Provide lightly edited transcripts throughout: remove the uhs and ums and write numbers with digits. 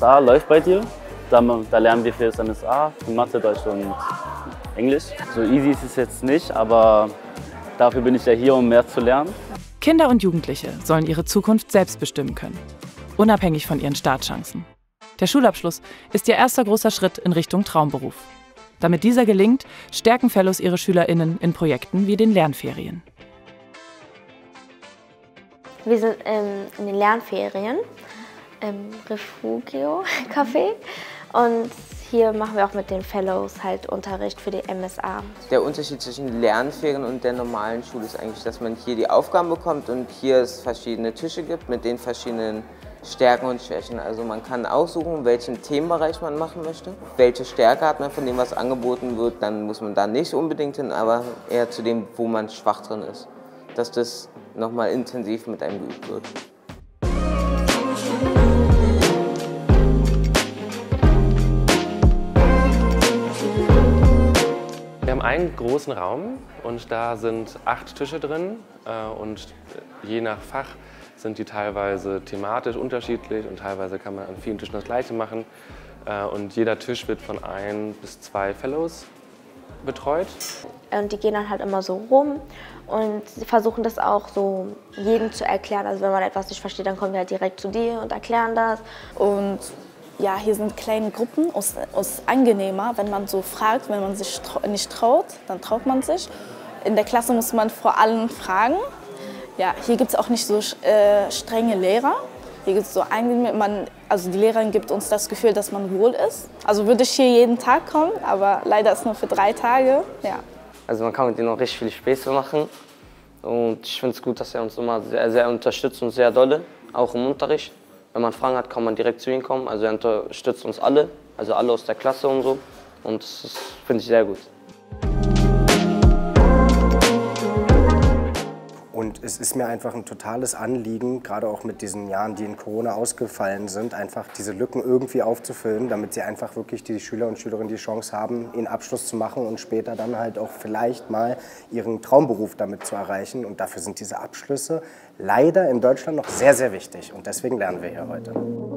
MSA läuft bei dir. Da lernen wir für das MSA, für Mathe, Deutsch und Englisch. So easy ist es jetzt nicht, aber dafür bin ich ja hier, um mehr zu lernen. Kinder und Jugendliche sollen ihre Zukunft selbst bestimmen können, unabhängig von ihren Startchancen. Der Schulabschluss ist ihr erster großer Schritt in Richtung Traumberuf. Damit dieser gelingt, stärken Fellows ihre SchülerInnen in Projekten wie den Lernferien. Wir sind in den Lernferien im Refugio-Café und hier machen wir auch mit den Fellows halt Unterricht für die MSA. Der Unterschied zwischen Lernferien und der normalen Schule ist eigentlich, dass man hier die Aufgaben bekommt und hier es verschiedene Tische gibt mit den verschiedenen Stärken und Schwächen. Also man kann aussuchen, welchen Themenbereich man machen möchte. Welche Stärke hat man von dem, was angeboten wird, dann muss man da nicht unbedingt hin, aber eher zu dem, wo man schwach drin ist. Dass das nochmal intensiv mit einem geübt wird. Wir haben einen großen Raum und da sind 8 Tische drin und je nach Fach sind die teilweise thematisch unterschiedlich und teilweise kann man an vielen Tischen das Gleiche machen. Und jeder Tisch wird von 1 bis 2 Fellows betreut. Und die gehen dann halt immer so rum und sie versuchen das auch so jedem zu erklären. Also wenn man etwas nicht versteht, dann kommen wir halt direkt zu dir und erklären das. Und ja, hier sind kleine Gruppen, ist angenehmer, wenn man so fragt, wenn man sich nicht traut, dann traut man sich. In der Klasse muss man vor allem fragen. Ja, hier gibt es auch nicht so strenge Lehrer. Hier gibt es so also die Lehrerin gibt uns das Gefühl, dass man wohl ist. Also würde ich hier jeden Tag kommen, aber leider ist nur für 3 Tage. Ja. Also man kann mit denen auch richtig viele Späße machen. Und ich finde es gut, dass er uns immer sehr, sehr unterstützt und sehr dolle, auch im Unterricht. Wenn man Fragen hat, kann man direkt zu ihm kommen. Also er unterstützt uns alle, also alle aus der Klasse und so. Und das finde ich sehr gut. Und es ist mir einfach ein totales Anliegen, gerade auch mit diesen Jahren, die in Corona ausgefallen sind, einfach diese Lücken irgendwie aufzufüllen, damit sie einfach wirklich die Schüler und Schülerinnen die Chance haben, ihren Abschluss zu machen und später dann halt auch vielleicht mal ihren Traumberuf damit zu erreichen. Und dafür sind diese Abschlüsse leider in Deutschland noch sehr, sehr wichtig. Und deswegen lernen wir hier heute.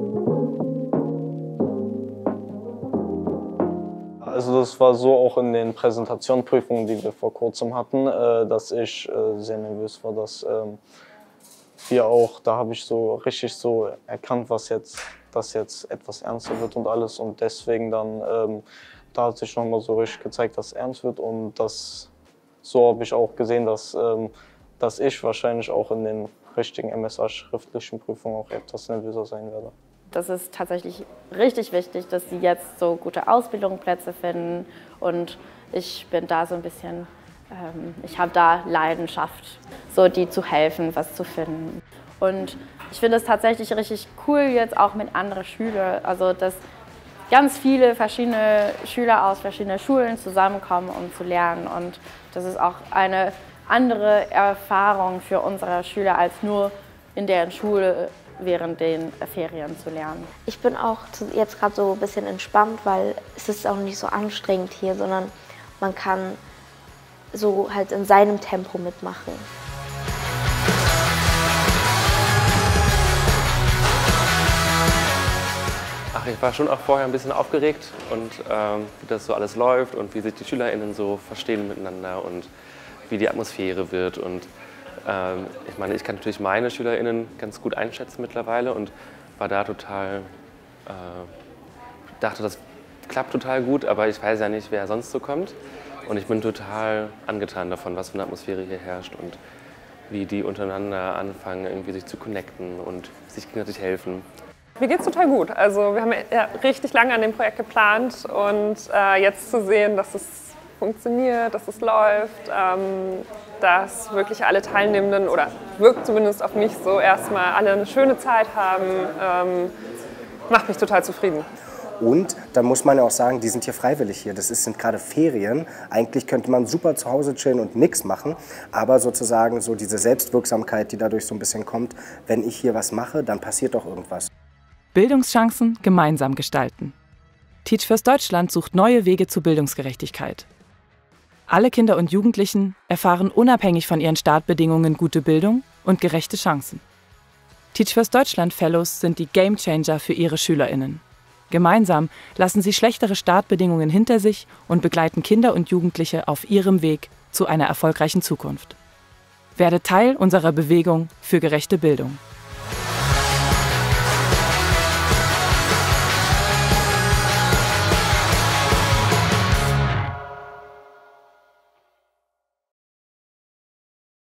Also das war so auch in den Präsentationprüfungen, die wir vor kurzem hatten, dass ich sehr nervös war, dass wir auch, da habe ich so richtig so erkannt, dass jetzt etwas ernster wird und alles und deswegen dann, da hat sich nochmal so richtig gezeigt, dass es ernst wird und so habe ich auch gesehen, dass ich wahrscheinlich auch in den richtigen MSA-schriftlichen Prüfungen auch etwas nervöser sein werde. Das ist tatsächlich richtig wichtig, dass sie jetzt so gute Ausbildungsplätze finden und ich bin da so ein bisschen, ich habe da Leidenschaft, so die zu helfen, was zu finden. Und ich finde es tatsächlich richtig cool jetzt auch mit anderen Schülern, also dass ganz viele verschiedene Schüler aus verschiedenen Schulen zusammenkommen, um zu lernen und das ist auch eine andere Erfahrung für unsere Schüler als nur in der Schule während den Ferien zu lernen. Ich bin auch jetzt gerade so ein bisschen entspannt, weil es ist auch nicht so anstrengend hier, sondern man kann so halt in seinem Tempo mitmachen. Ach, ich war schon auch vorher ein bisschen aufgeregt und wie das so alles läuft und wie sich die SchülerInnen so verstehen miteinander und wie die Atmosphäre wird und ich meine, ich kann natürlich meine SchülerInnen ganz gut einschätzen mittlerweile und war da total, dachte, das klappt total gut, aber ich weiß ja nicht, wer sonst so kommt. Und ich bin total angetan davon, was für eine Atmosphäre hier herrscht und wie die untereinander anfangen, irgendwie sich zu connecten und sich gegenseitig helfen. Mir geht's total gut. Also wir haben ja richtig lange an dem Projekt geplant und jetzt zu sehen, dass es funktioniert, dass es läuft, dass wirklich alle Teilnehmenden, oder wirkt zumindest auf mich so, erstmal alle eine schöne Zeit haben, macht mich total zufrieden. Und dann muss man ja auch sagen, die sind hier freiwillig hier. Sind gerade Ferien. Eigentlich könnte man super zu Hause chillen und nichts machen. Aber sozusagen so diese Selbstwirksamkeit, die dadurch so ein bisschen kommt, wenn ich hier was mache, dann passiert doch irgendwas. Bildungschancen gemeinsam gestalten. Teach First Deutschland sucht neue Wege zur Bildungsgerechtigkeit. Alle Kinder und Jugendlichen erfahren unabhängig von ihren Startbedingungen gute Bildung und gerechte Chancen. Teach First Deutschland Fellows sind die Gamechanger für ihre SchülerInnen. Gemeinsam lassen sie schlechtere Startbedingungen hinter sich und begleiten Kinder und Jugendliche auf ihrem Weg zu einer erfolgreichen Zukunft. Werde Teil unserer Bewegung für gerechte Bildung.